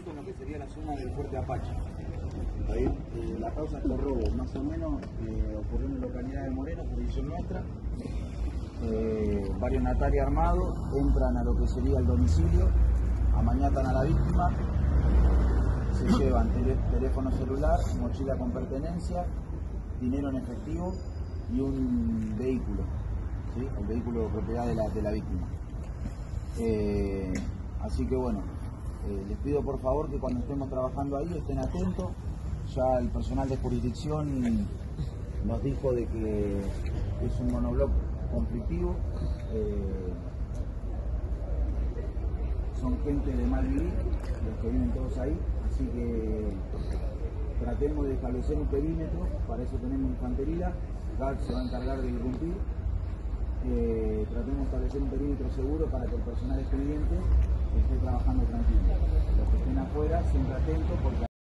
en lo que sería la zona del Fuerte Apache. Ahí, la causa de robo, más o menos, ocurrió en la localidad de Moreno, jurisdicción nuestra. Varios natari armados entran a lo que sería el domicilio, amañatan a la víctima, se llevan teléfono celular, mochila con pertenencia, dinero en efectivo y un vehículo, ¿sí? El vehículo propiedad de la víctima. Así que bueno, les pido por favor que cuando estemos trabajando ahí estén atentos. Ya el personal de jurisdicción nos dijo de que es un monobloc conflictivo, son gente de mal vivir, los que viven todos ahí, así que tratemos de establecer un perímetro, para eso tenemos infantería, GAC se va a encargar de irrumpir, tratemos de establecer un perímetro seguro para que el personal expediente esté trabajando tranquilo. Los que estén afuera, siempre atentos, porque